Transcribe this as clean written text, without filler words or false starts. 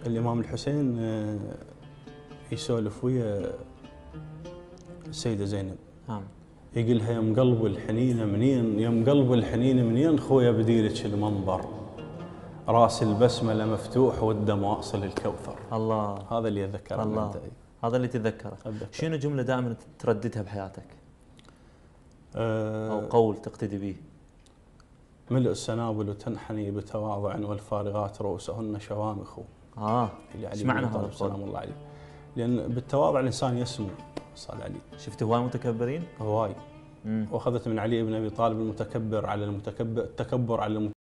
الإمام الحسين يسولف ويا السيدة زينب، نعم. يقولها يا مقلب الحنينة منين، يا مقلب الحنينة منين خويا بديلك المنبر، راس البسملة مفتوح والدم واصل الكوثر. الله، هذا اللي أتذكره. الله، هذا اللي تتذكره. شنو جملة دائما ترددها بحياتك؟ أو قول تقتدي به؟ ملء السنابل تنحني بتواضع والفارغات رؤوسهن شوامخ. ايش معنى هذا القول؟ سلام الله عليه. لأن بالتواضع الإنسان يسمو. صلى عليه. شفت هواي متكبرين؟ هواي. وأخذت من علي بن أبي طالب المتكبر على المتكبر، التكبر على